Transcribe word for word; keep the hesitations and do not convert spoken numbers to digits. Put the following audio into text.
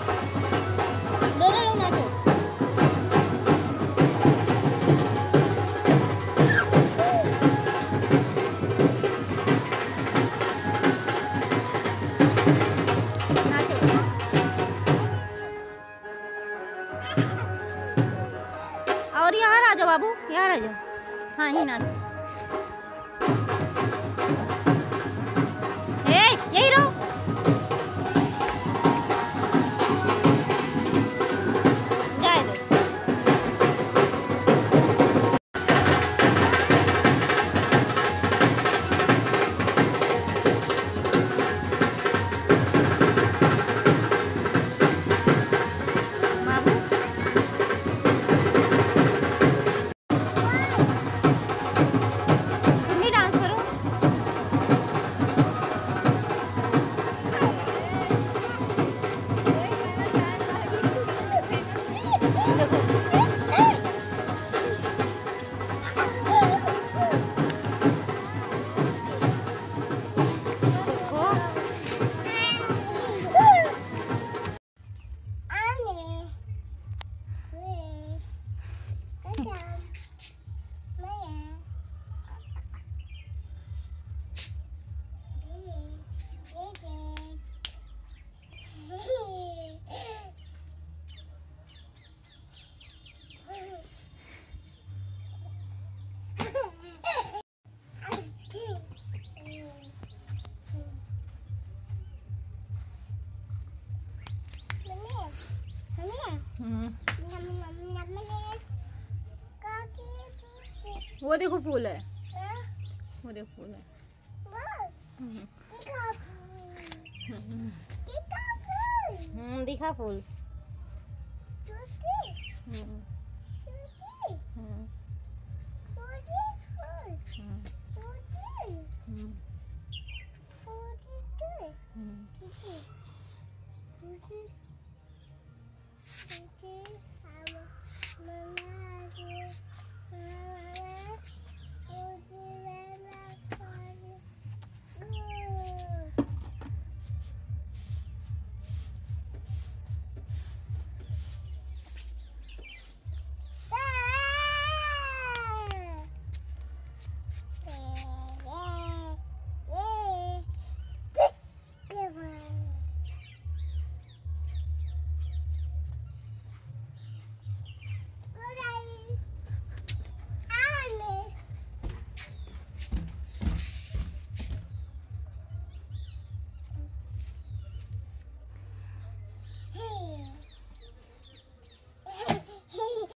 दोनों लोग नाचो। नाचो। और यहाँ आ जाओ बाबू, यहाँ आ जाओ। हाँ ही नाचो। ए, यही रहो। जाए दो। वो देखो फूल है, वो देखो फूल है। हम्म, दिखा फूल। हम्म।